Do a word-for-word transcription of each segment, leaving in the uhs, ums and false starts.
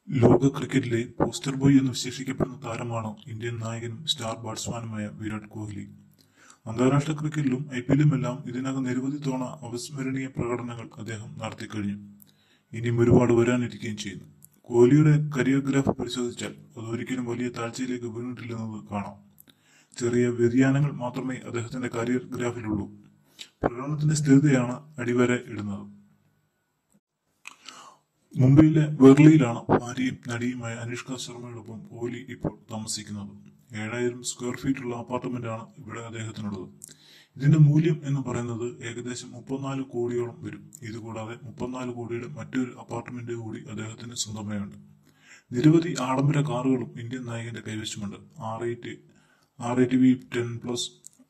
ലോക ക്രിക്കറ്റിലെ poster boy എന്ന് വിശേഷിക്കപ്പെടുന്ന താരമാണ് ഇന്ത്യൻ നായകനും സ്റ്റാർ ബാറ്റ്സ്മാനുമായ വിരാട് കോഹ്ലി. അന്താരാഷ്ട്ര ക്രിക്കറ്റിലും ഐ പി എല്ലുമെല്ലാം ഇതിനകം നിരവധി തവണ അവിസ്മരണീയ പ്രകടനങ്ങൾ അദ്ദേഹം നടത്തിക്കഴിഞ്ഞു. ഇനിയും ഒരുപാട് വരാനിരിക്കുകയും ചെയ്യുന്നു. കോഹ്ലിയുടെ കരിയർ ഗ്രാഫ് പരിശോധിച്ചാൽ അതൊരിക്കലും വലിയ താഴ്ചയിലേക്ക് വീണിട്ടില്ലെന്നത് കാണാം. ചെറിയ വ്യതിയാനങ്ങൾ മാത്രമേ അദ്ദേഹത്തിന്റെ കരിയർ ഗ്രാഫിലുള്ളൂ. പ്രകടനത്തിന്റെ സ്ഥിരതയാണ് അടിവര ഇടുന്നത്. മുംബൈയിലെ വെർലിയിലാണ് ഭാര്യയും നടിയുമായ അനുഷ്ക ശർമ്മയോടൊപ്പം കോഹ്ലി ഇപ്പോൾ താമസിക്കുന്നത്. ഏഴായിരം സ്ക്വയർ ഫീറ്റുള്ള അപ്പാർട്ട്മെന്റാണ് ഇവിടെ അദ്ദേഹത്തിനുള്ളത്. ഇതിന്റെ മൂല്യം എന്ന് പറയുന്നത് ഏകദേശം മുപ്പത്തിനാല് കോടിയോളം വരും. ഇതുകൂടാതെ മുപ്പത്തിനാല് കോടിയുടെ മറ്റൊരു അപ്പാർട്ട്മെന്റ് കൂടി അദ്ദേഹത്തിന് സ്വന്തമായുണ്ട്. നിരവധി ആഡംബര കാറുകളും ഇന്ത്യൻ നായകന്റെ കൈവശമുണ്ട്. R eight R eight V ten plus,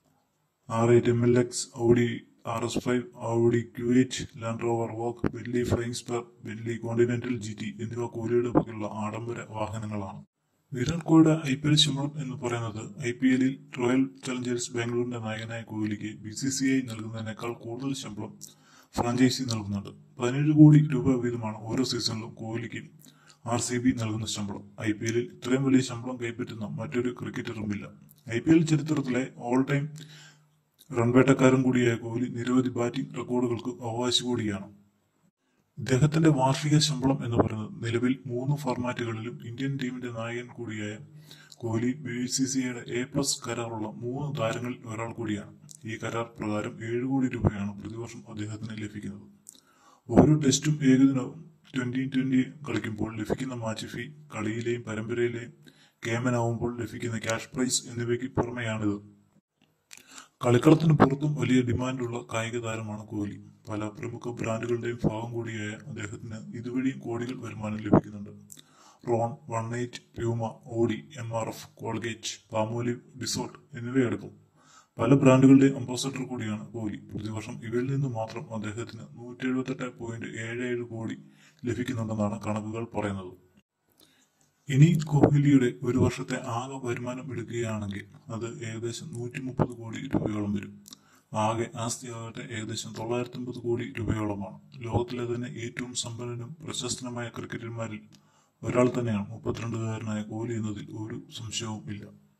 R eight M L X, Audi R S five, Audi Q eight, Land Rover Vogue, Bentley Flying Spur, Bentley Continental G T എന്നിവ കോഹ്ലിയുടെ പക്കലുള്ള ആഡംബര വാഹനങ്ങളാണ്. വിരാട് കോഹ്ലിയുടെ ഐ പി എൽ ശമ്പളം എന്ന് പറയുന്നത് I P എല്ലിൽ റോയൽ ചലഞ്ചേഴ്സ് ബാംഗ്ലൂരിന്റെ നായകനായ കോഹ്ലിക്ക് ബി സി സി ഐ നൽകുന്നതിനേക്കാൾ കൂടുതൽ ശമ്പളം ഫ്രാഞ്ചൈസി നൽകുന്നുണ്ട്. പതിനേഴ് കോടി രൂപ വീതമാണ് ഓരോ സീസണിലും കോഹ്ലിക്ക് ആർ സി ബി നൽകുന്ന ശമ്പളം. ഐ പി എല്ലിൽ ഇത്രയും വലിയ ശമ്പളം കൈപ്പറ്റുന്ന മറ്റൊരു ക്രിക്കറ്ററുമില്ല. ഐ പി എൽ ചരിത്രത്തിലെ ഓൾ ടൈം റൺവേട്ടക്കാരൻ കൂടിയായ കോഹ്ലി നിരവധി ബാറ്റിംഗ് റെക്കോർഡുകൾക്ക് അവകാശി കൂടിയാണ്. ഇദ്ദേഹത്തിന്റെ വാർഷിക ശമ്പളം എന്ന് പറയുന്നത് നിലവിൽ മൂന്ന് ഫോർമാറ്റുകളിലും ഇന്ത്യൻ ടീമിന്റെ നായകൻ കൂടിയായ കോഹ്ലി ബി സി സി ഐയുടെ എ പ്ലസ് കരാറുള്ള മൂന്ന് താരങ്ങളിൽ ഒരാൾ കൂടിയാണ്. ഈ കരാർ പ്രകാരം ഏഴ് കോടി രൂപയാണ് പ്രതിവർഷം അദ്ദേഹത്തിന് ലഭിക്കുന്നത്. ഓരോ ടെസ്റ്റും ഏകദിനവും ട്വന്റി ട്വന്റി കളിക്കുമ്പോൾ ലഭിക്കുന്ന മാച്ച് ഫീ, കളിയിലെയും പരമ്പരയിലെയും കേമനാവുമ്പോൾ ലഭിക്കുന്ന ക്യാഷ് പ്രൈസ് എന്നിവയ്ക്ക് പുറമെയാണിത്. കളിക്കളത്തിന് പുറത്തും വലിയ ഡിമാൻഡുള്ള കായിക താരമാണ് കോഹ്ലി. പല പ്രമുഖ ബ്രാൻഡുകളുടെയും ഭാഗം കൂടിയായ അദ്ദേഹത്തിന് ഇതുവഴിയും കോടികൾ വരുമാനം ലഭിക്കുന്നുണ്ട്. Wrogn, one eight, Puma, Audi, M R F, Colgate, Palmolive, ഡിസോൾട്ട് എന്നിവയടക്കം പല ബ്രാൻഡുകളുടെയും അംബാസഡർ കൂടിയാണ് കോഹ്ലി. പ്രതിവർഷം ഇവയിൽ നിന്ന് മാത്രം അദ്ദേഹത്തിന് നൂറ്റി എഴുപത്തെട്ട് പോയിന്റ് ഏഴ് ഏഴ് കോടി ലഭിക്കുന്നുണ്ടെന്നാണ് കണക്കുകൾ പറയുന്നത്. ഇനി കോഹ്ലിയുടെ ഒരു വർഷത്തെ ആകെ വരുമാനം എടുക്കുകയാണെങ്കിൽ അത് ഏകദേശം നൂറ്റി മുപ്പത് കോടി രൂപയോളം വരും. ആകെ ആസ്തിയാകട്ടെ ഏകദേശം തൊള്ളായിരത്തി അമ്പത് കോടി രൂപയോളമാണ്. ലോകത്തിലെ തന്നെ ഏറ്റവും സമ്പന്നനും പ്രശസ്തനുമായ ക്രിക്കറ്റർമാരിൽ ഒരാൾ തന്നെയാണ് മുപ്പത്തിരണ്ടുകാരനായ കോഹ്ലി എന്നതിൽ ഒരു സംശയവും ഇല്ല.